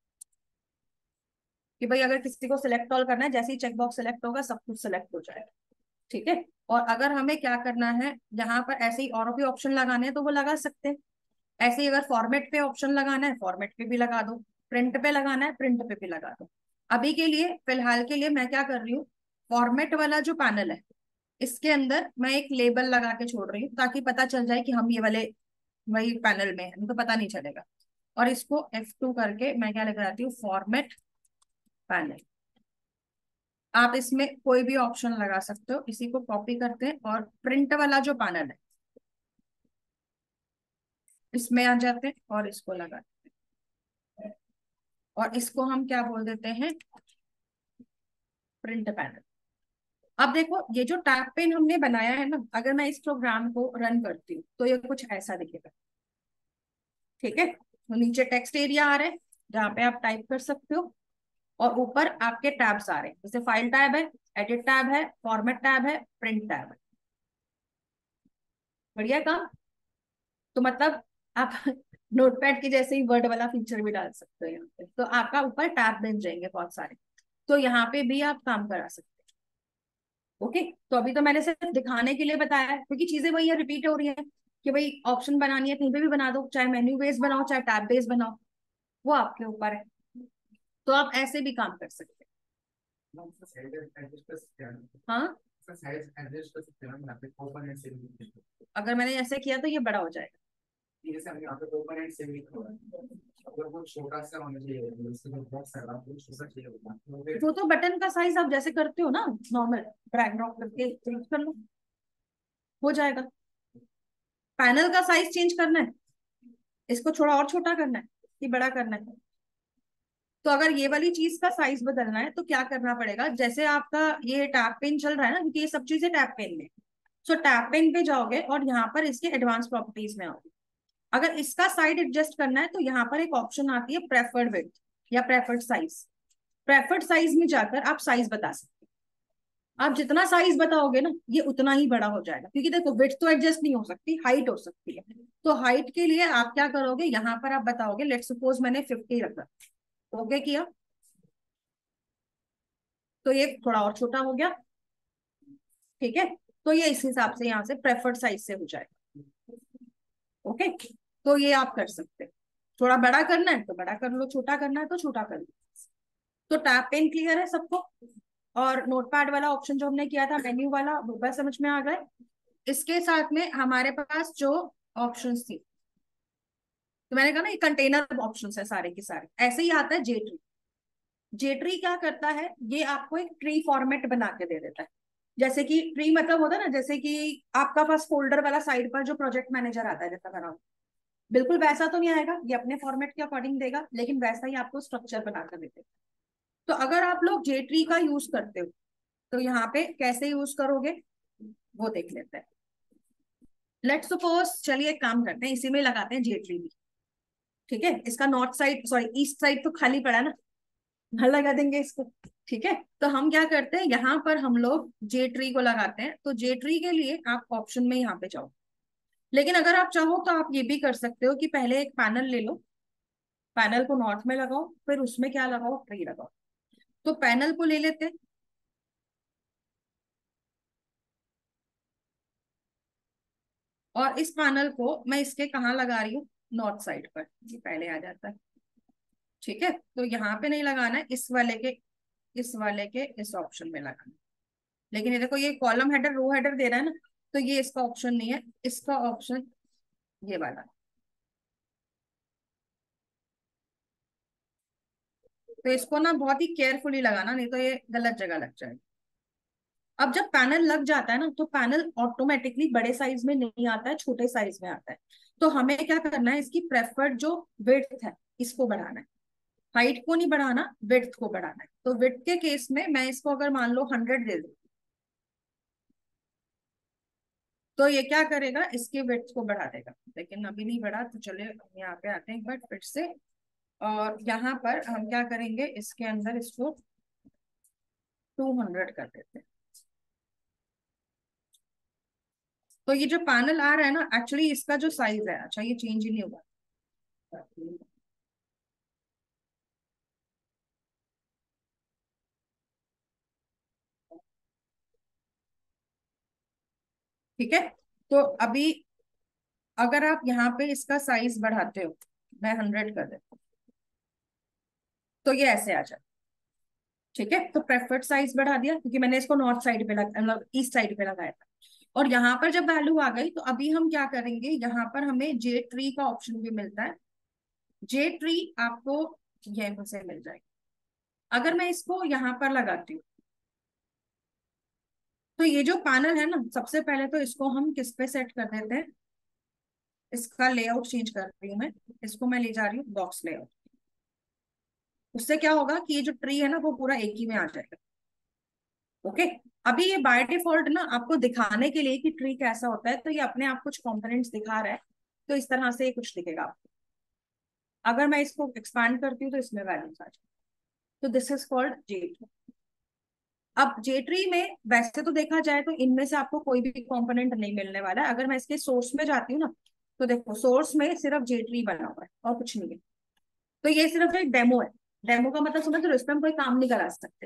कि भाई अगर किसी को सिलेक्ट ऑल करना है, जैसे ही चेक बॉक्स सिलेक्ट होगा सब कुछ सिलेक्ट हो जाएगा। ठीक है। और अगर हमें क्या करना है, यहाँ पर ऐसे ही और भी ऑप्शन लगाने हैं तो वो लगा सकते हैं। ऐसे ही अगर फॉर्मेट पे ऑप्शन लगाना है, फॉर्मेट पे भी लगा दो। प्रिंट पे लगाना है, प्रिंट पे भी लगा दो। अभी के लिए, फिलहाल के लिए मैं क्या कर रही हूँ, फॉर्मेट वाला जो पैनल है इसके अंदर मैं एक लेबल लगा के छोड़ रही हूँ, ताकि पता चल जाए कि हम ये वाले वही पैनल में है, नहीं तो पता नहीं चलेगा। और इसको एफ टू करके मैं क्या लगाती हूँ, फॉर्मेट पैनल। आप इसमें कोई भी ऑप्शन लगा सकते हो। इसी को कॉपी करते हैं और प्रिंट वाला जो पैनल है इसमें आ जाते हैं और इसको लगाते हैं। और इसको हम क्या बोल देते हैं, प्रिंट पैनल। अब देखो ये जो टैब पेन हमने बनाया है ना, अगर मैं इस प्रोग्राम को रन करती हूँ तो ये कुछ ऐसा दिखेगा। ठीक है। तो नीचे टेक्स्ट एरिया आ रहा है जहाँ पे आप टाइप कर सकते हो, और ऊपर आपके टैब्स आ रहे हैं, जैसे फाइल टैब है, एडिट टैब है, फॉर्मेट टैब है, प्रिंट टैब है। बढ़िया काम। तो मतलब आप नोटपैड के जैसे ही वर्ड वाला फीचर भी डाल सकते हो यहाँ पे, तो आपका ऊपर टैब बन जाएंगे बहुत सारे। तो यहाँ पे भी आप काम करा सकते हो। ओके। तो अभी तो मैंने सिर्फ दिखाने के लिए बताया है, क्योंकि चीजें वही है, रिपीट हो रही है। कि भाई ऑप्शन बनानी है कहीं पे भी बना दो, चाहे मेन्यू बेस बनाओ चाहे टैब बेस बनाओ, वो आपके ऊपर है। तो आप ऐसे भी काम कर सकते हम उसका साइज एडजस्ट कर सकते हैं। हैं। हाँ, उसका साइज एडजस्ट कर सकते हैं हम यहाँ पे ओपन एंड सेमी। अगर मैंने ऐसे किया तो ये बड़ा हो जाएगा। जैसे हम यहाँ पे ओपन एंड सेमी लिखा हुआ है, अगर वो छोटा सा होना चाहिए, उसके लिए बॉक्स है वो छोटा चाहिए होगा तो फिर जो तो बटन का साइज आप जैसे करते हो ना, नॉर्मल ड्रैग ड्रॉप करके चेंज कर लो, हो जाएगा। पैनल का साइज चेंज करना है, इसको थोड़ा और छोटा करना है कि बड़ा करना है। तो अगर ये वाली चीज का साइज बदलना है तो क्या करना पड़ेगा, जैसे आपका ये टैब पेन चल रहा है ना, क्योंकि ये सब चीजें टैब पेन में। सो टैब पेन पे जाओगे और यहाँ पर इसके एडवांस प्रॉपर्टीज में आओगे। अगर इसका साइड एडजस्ट करना है तो यहाँ पर एक ऑप्शन आती है प्रेफर्ड विड्थ या प्रेफर्ड साइज। प्रेफर्ड साइज में जाकर आप साइज बता सकते हैं। आप जितना साइज बताओगे ना ये उतना ही बड़ा हो जाएगा, क्योंकि देखो विड्थ तो एडजस्ट नहीं हो सकती, हाइट हो सकती है। तो हाइट के लिए आप क्या करोगे, यहाँ पर आप बताओगे, लेट सपोज मैंने फिफ्टी रखा, ओके किया, तो ये थोड़ा और छोटा हो गया। ठीक है। तो ये इस हिसाब से यहाँ से प्रेफर्ड साइज से हो जाएगा। ओके। तो ये आप कर सकते हैं। थोड़ा बड़ा करना है तो बड़ा कर लो, छोटा करना है तो छोटा कर लो। तो टैब पेन क्लियर है सबको। और नोटपैड वाला ऑप्शन जो हमने किया था मेन्यू वाला, वो बात समझ में आ गए। इसके साथ में हमारे पास जो ऑप्शंस थी, तो मैंने कहा ना ये कंटेनर ऑप्शंस है सारे के सारे। ऐसे ही आता है जेट्री। जेट्री क्या करता है, ये आपको एक ट्री फॉर्मेट बना के दे देता है। जैसे कि ट्री मतलब होता है ना, जैसे कि आपका पास फोल्डर वाला साइड पर जो प्रोजेक्ट मैनेजर आता है जैसा बना, बिल्कुल वैसा तो नहीं आएगा, ये अपने फॉर्मेट के अकॉर्डिंग देगा, लेकिन वैसा ही आपको स्ट्रक्चर बनाकर देते। तो अगर आप लोग जेट्री का यूज करते हो तो यहाँ पे कैसे यूज करोगे वो देख लेते हैं। लेट सपोज, चलिए एक काम करते हैं, इसी में लगाते हैं जेट्री भी। ठीक है। इसका north side sorry east side तो खाली पड़ा ना, यहाँ लगा देंगे इसको। ठीक है। तो हम क्या करते हैं, यहाँ पर हम लोग जे ट्री को लगाते हैं। तो जे ट्री के लिए आप ऑप्शन में यहाँ पे जाओ। लेकिन अगर आप चाहो तो आप ये भी कर सकते हो कि पहले एक पैनल ले लो, पैनल को नॉर्थ में लगाओ, फिर उसमें क्या लगाओ, ट्री लगाओ। तो पैनल को ले लेते हैं, और इस पैनल को मैं इसके कहाँ लगा रही हूँ, नॉर्थ साइड पर, ये पहले आ जाता है। ठीक है। तो यहाँ पे नहीं लगाना है, इस वाले के इस वाले के इस ऑप्शन में लगाना है। लेकिन ये देखो ये कॉलम हेडर रो हेडर दे रहा है ना, तो ये इसका ऑप्शन नहीं है, इसका ऑप्शन ये वाला। तो इसको ना बहुत ही केयरफुली लगाना, नहीं तो ये गलत जगह लग जाएगा। अब जब पैनल लग जाता है ना तो पैनल ऑटोमेटिकली बड़े साइज में नहीं आता है, छोटे साइज में आता है। तो हमें क्या करना है, इसकी प्रेफर्ड जो विड्थ है इसको बढ़ाना है। हाइट को नहीं बढ़ाना, विड्थ को बढ़ाना है। तो विड्थ के केस में मैं इसको अगर मान लो हंड्रेड दे दूं, तो ये क्या करेगा, इसके विड्थ को बढ़ा देगा। लेकिन अभी नहीं बढ़ा, तो चले यहाँ पे आते हैं एक बार फिर से। और यहाँ पर हम क्या करेंगे, इसके अंदर इसको टू हंड्रेड कर देते हैं। तो ये जो पैनल आ रहा है ना, एक्चुअली इसका जो साइज है, अच्छा ये चेंज ही नहीं होगा। ठीक है, तो अभी अगर आप यहाँ पे इसका साइज बढ़ाते हो, मैं हंड्रेड कर देता हूँ, तो ये ऐसे आ जाए। ठीक है, तो प्रेफर्ड साइज बढ़ा दिया क्योंकि मैंने इसको नॉर्थ साइड पे लगा, मतलब ईस्ट साइड पे लगाया था। और यहाँ पर जब वैल्यू आ गई, तो अभी हम क्या करेंगे, यहाँ पर हमें जे ट्री का ऑप्शन भी मिलता है। जे ट्री आपको यहाँ से मिल जाएगा। अगर मैं इसको यहाँ पर लगाती हूँ, तो ये जो पैनल है ना, सबसे पहले तो इसको हम किस पे सेट कर देते हैं, इसका लेआउट चेंज कर रही हूँ मैं, इसको मैं ले जा रही हूँ बॉक्स लेआउट। उससे क्या होगा कि ये जो ट्री है ना, वो पूरा एक ही में आ जाएगा। ओके, अभी ये बाय डिफॉल्ट ना आपको दिखाने के लिए कि ट्री कैसा होता है, तो ये अपने आप कुछ कंपोनेंट्स दिखा रहा है, तो इस तरह से ये कुछ दिखेगा आपको। अगर मैं इसको एक्सपैंड करती हूँ तो इसमें वैल्यूज आ जाए। तो this is called J tree. अब जे ट्री में वैसे तो देखा जाए तो इनमें से आपको कोई भी कंपोनेंट नहीं मिलने वाला है। अगर मैं इसके सोर्स में जाती हूँ ना, तो देखो सोर्स में सिर्फ जे ट्री बना हुआ है और कुछ नहीं है। तो ये सिर्फ एक डेमो है। डेमो का मतलब समझ रहे हो, इसमें हम कोई काम नहीं करा सकते।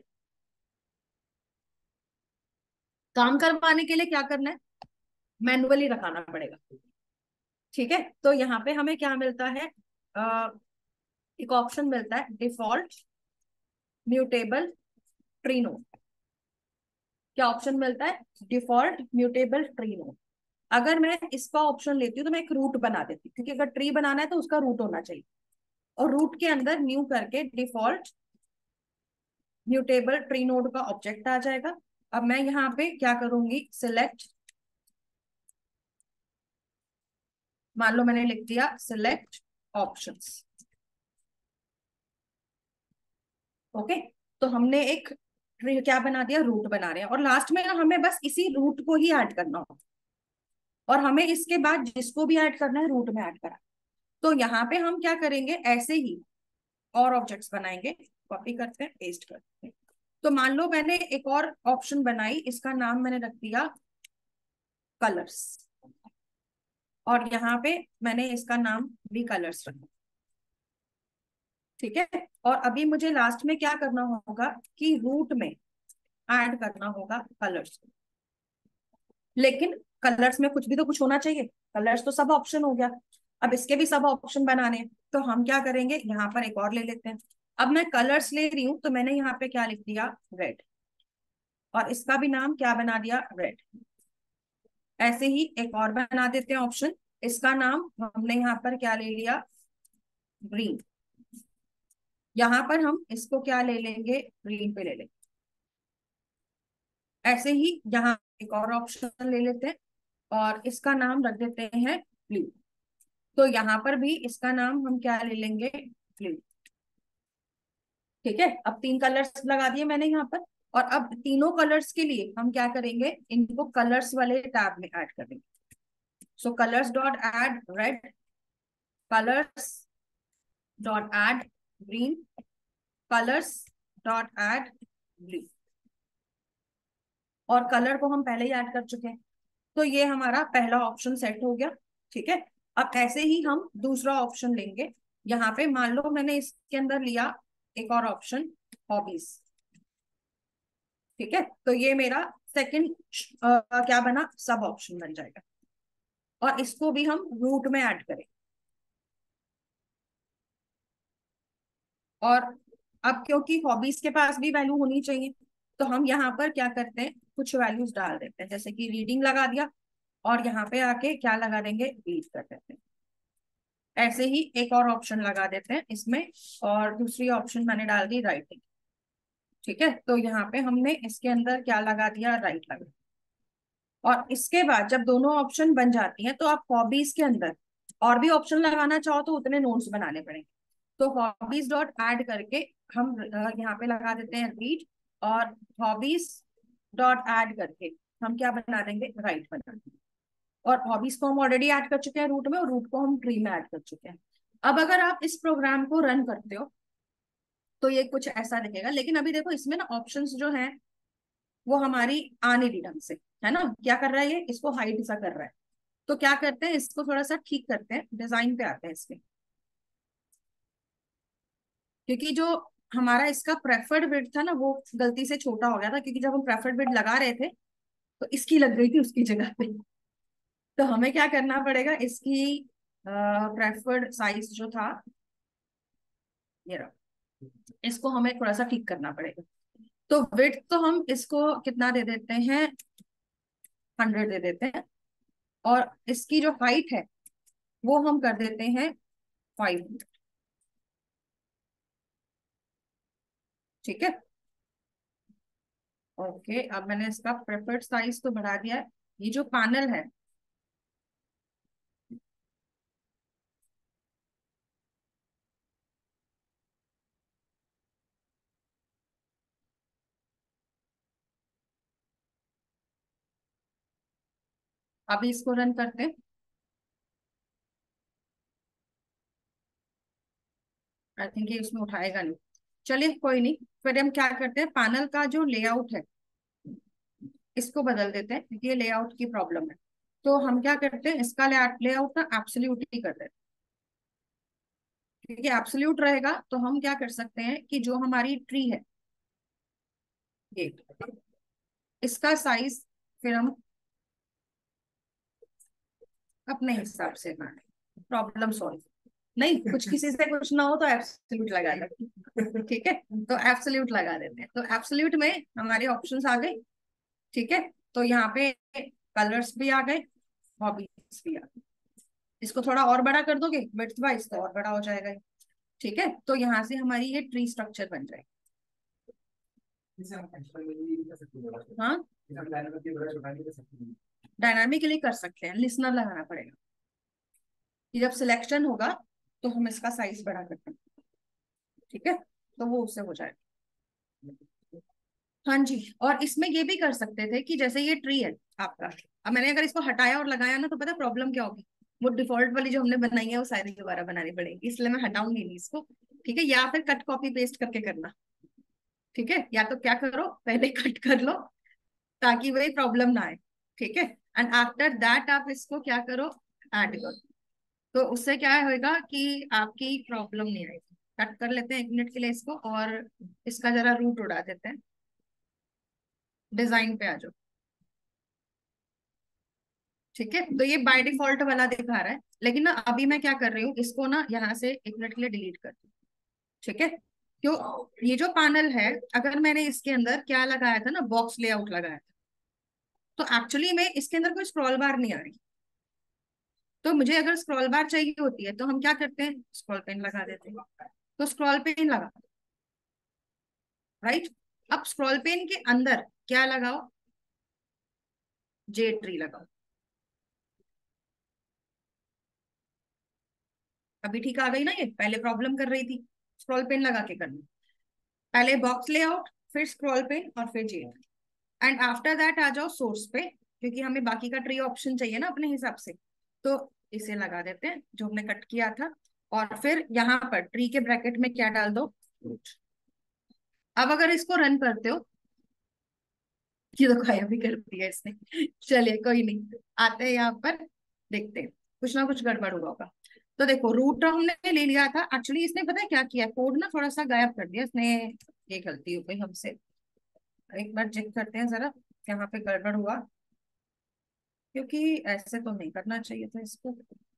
काम करवाने के लिए क्या करना है, मैनुअली रखाना पड़ेगा। ठीक है, तो यहाँ पे हमें क्या मिलता है, अ, एक ऑप्शन मिलता है डिफॉल्ट म्यूटेबल ट्री नोड। क्या ऑप्शन मिलता है, डिफॉल्ट म्यूटेबल ट्री नोड। अगर मैं इसका ऑप्शन लेती हूँ तो मैं एक रूट बना देती हूँ, क्योंकि अगर ट्री बनाना है तो उसका रूट होना चाहिए। और रूट के अंदर न्यू करके डिफॉल्ट म्यूटेबल ट्री नोड का ऑब्जेक्ट आ जाएगा। अब मैं यहाँ पे क्या करूंगी, सिलेक्ट, मान लो मैंने लिख दिया सिलेक्ट ऑप्शंस। ओके, तो हमने एक ट्री क्या बना दिया, रूट बना रहे हैं, और लास्ट में ना हमें बस इसी रूट को ही ऐड करना होगा। और हमें इसके बाद जिसको भी ऐड करना है रूट में ऐड करा। तो यहाँ पे हम क्या करेंगे, ऐसे ही और ऑब्जेक्ट्स बनाएंगे। कॉपी करते हैं, पेस्ट करते हैं। तो मान लो मैंने एक और ऑप्शन बनाई, इसका नाम मैंने रख दिया कलर्स, और यहाँ पे मैंने इसका नाम भी कलर्स रखा। ठीक है, और अभी मुझे लास्ट में क्या करना होगा कि रूट में ऐड करना होगा कलर्स। लेकिन कलर्स में कुछ भी तो कुछ होना चाहिए, कलर्स तो सब ऑप्शन हो गया। अब इसके भी सब ऑप्शन बनाने हैं, तो हम क्या करेंगे, यहाँ पर एक और ले लेते हैं। अब मैं कलर्स ले रही हूं, तो मैंने यहाँ पे क्या लिख दिया, रेड, और इसका भी नाम क्या बना दिया, रेड। ऐसे ही एक और बना देते हैं ऑप्शन, इसका नाम हमने यहाँ पर क्या ले लिया, ग्रीन। यहाँ पर हम इसको क्या ले लेंगे, ग्रीन पे ले लेंगे। ऐसे ही यहाँ एक और ऑप्शन ले लेते हैं, और इसका नाम रख देते हैं ब्लू। तो यहाँ पर भी इसका नाम हम क्या ले लेंगे, ब्लू। ठीक है, अब तीन कलर्स लगा दिए मैंने यहाँ पर। और अब तीनों कलर्स के लिए हम क्या करेंगे, इनको कलर्स वाले टैब में ऐड करेंगे। So colours dot add red, colours dot add green, colours dot add blue. और कलर को हम पहले ही ऐड कर चुके हैं, तो ये हमारा पहला ऑप्शन सेट हो गया। ठीक है, अब ऐसे ही हम दूसरा ऑप्शन लेंगे। यहाँ पे मान लो मैंने इसके अंदर लिया एक और ऑप्शन, हॉबीज। ठीक है, तो ये मेरा सेकंड क्या बना, सब ऑप्शन बन जाएगा। और इसको भी हम रूट में ऐड करें। और अब क्योंकि हॉबीज के पास भी वैल्यू होनी चाहिए, तो हम यहाँ पर क्या करते हैं, कुछ वैल्यूज डाल देते हैं, जैसे कि रीडिंग लगा दिया, और यहाँ पे आके क्या लगा देंगे, रीड कर देते हैं। ऐसे ही एक और ऑप्शन लगा देते हैं इसमें, और दूसरी ऑप्शन मैंने डाल दी राइटिंग। ठीक है, तो यहाँ पे हमने इसके अंदर क्या लगा दिया, राइट लगा। और इसके बाद जब दोनों ऑप्शन बन जाती हैं, तो आप हॉबीज के अंदर और भी ऑप्शन लगाना चाहो तो उतने नोट्स बनाने पड़ेंगे। तो हॉबीज डॉट ऐड करके हम अ, यहाँ पे लगा देते हैं रीड, और हॉबीज डॉट ऐड करके हम क्या बना देंगे, राइट बना देंगे। और हॉबीज को हम ऑलरेडी ऐड कर चुके हैं रूट में, और रूट को हम ट्री में ऐड कर चुके हैं। अब अगर आप इस प्रोग्राम को रन करते हो, तो ये कुछ ऐसा दिखेगा। लेकिन अभी देखो इसमें ना ऑप्शंस जो हैं, वो हमारी आ नहीं रही ढंग से, है ना। क्या कर रहा है ये, इसको हाइड सा कर रहा है। तो क्या करते हैं, इसको थोड़ा सा ठीक करते हैं, डिजाइन पे आते हैं इसके। क्योंकि जो हमारा इसका प्रेफर्ड विड्थ था ना, वो गलती से छोटा हो गया था, क्योंकि जब हम प्रेफर्ड विड्थ लगा रहे थे तो इसकी लग गई थी उसकी जगह पे। तो हमें क्या करना पड़ेगा, इसकी प्रेफर्ड साइज जो था, ये रहा, इसको हमें थोड़ा सा ठीक करना पड़ेगा। तो विड्थ तो हम इसको कितना दे देते हैं, हंड्रेड दे देते हैं। और इसकी जो हाइट है वो हम कर देते हैं फाइव। ठीक है। ओके, अब मैंने इसका प्रेफर्ड साइज तो बढ़ा दिया है। ये जो पैनल है, अभी इसको रन करते हैं। आई थिंक ये उसमें उठाएगा नहीं। चलिए कोई नहीं, फिर हम क्या करते हैं, पैनल का जो लेआउट है इसको बदल देते हैं, क्योंकि ये लेआउट की प्रॉब्लम है। तो हम क्या करते हैं, इसका लेआउट ना एब्सोल्यूट ही कर देते हैं। क्योंकि एब्सोल्यूट रहेगा तो हम क्या कर सकते हैं कि जो हमारी ट्री है ये, इसका साइज फिर हम अपने हिसाब से बनाए, प्रॉब्लम सॉल्व। नहीं, कुछ किसी से कुछ ना हो तो एब्सोल्यूट लगा देते। ठीक है, तो एब्सोल्यूट लगा देते हैं। तो एब्सोल्यूट में हमारे ऑप्शंस आ गए। ठीक है, तो यहाँ पे कलर्स भी आ गए, हॉबीज भी आ गए। इसको थोड़ा और बड़ा कर दोगे विड्थ वाइज तो और बड़ा हो जाएगा ये। ठीक है, तो यहाँ से हमारी ये ट्री स्ट्रक्चर बन जाएगी। इसे हम एक्चुअली कर सकते हैं। हाँ, इसे हम लाइन में बड़ा छोटा नहीं कर सकते। डायनामिकली कर सकते हैं, लिसनर लगाना पड़ेगा कि जब सिलेक्शन होगा तो हम इसका साइज बड़ा करते हैं। ठीक है, तो वो उससे हो जाएगा। हाँ जी, और इसमें ये भी कर सकते थे कि जैसे ये ट्री है आपका, अब मैंने अगर इसको हटाया और लगाया ना, तो पता प्रॉब्लम क्या होगी, वो डिफॉल्ट वाली जो हमने बनाई है वो सारी दोबारा बनानी पड़ेगी, इसलिए मैं हटाऊंगी नहीं इसको। ठीक है, या फिर कट कॉपी पेस्ट करके करना। ठीक है, या तो क्या करो, पहले कट कर लो ताकि वही प्रॉब्लम ना आए। ठीक है, एंड आफ्टर दैट आप इसको क्या करो, ऐड करो। तो उससे क्या होगा कि आपकी प्रॉब्लम नहीं आएगी। कट कर लेते हैं एक मिनट के लिए इसको, और इसका जरा रूट उड़ा देते हैं। डिजाइन पे आ जाओ। ठीक है, तो ये बाय डिफॉल्ट वाला दिखा रहा है, लेकिन ना अभी मैं क्या कर रही हूँ, इसको ना यहाँ से एक मिनट के लिए डिलीट कर दूँ। ठीक है, क्यों, ये जो पैनल है, अगर मैंने इसके अंदर क्या लगाया था ना, बॉक्स लेआउट लगाया था, तो एक्चुअली में इसके अंदर कोई स्क्रॉल बार नहीं आ रही। तो मुझे अगर स्क्रॉल बार चाहिए होती है तो हम क्या करते हैं, स्क्रॉल पेन लगा देते हैं। तो स्क्रॉल पेन लगा, राइट। अब स्क्रॉल पेन के अंदर क्या लगाओ, जे ट्री लगाओ। अभी ठीक आ गई ना, ये पहले प्रॉब्लम कर रही थी, स्क्रॉल पेन लगा के करना। पहले बॉक्स लेआउट, फिर स्क्रॉल पेन, और फिर जे। एंड आफ्टर दैट आ जाओ सोर्स पे, क्योंकि हमें बाकी का ट्री ऑप्शन चाहिए ना अपने हिसाब से। तो इसे लगा देते हैं जो हमने कट किया था, और फिर यहाँ पर ट्री के ब्रैकेट में क्या डाल दो, root। अब अगर इसको रन करते हो, ये तो खाया भी कर दिया इसने। चलिए कोई नहीं, आते हैं यहाँ पर, देखते हैं, कुछ ना कुछ गड़बड़ हुआ होगा। तो देखो, रूट हमने ले लिया था, एक्चुअली इसने पता है क्या किया, कोड ना थोड़ा सा गायब कर दिया इसने। ये गलती हो गई हमसे, एक बार चेक करते हैं जरा यहाँ पे गड़बड़ हुआ, क्योंकि ऐसे तो नहीं करना चाहिए था इसको।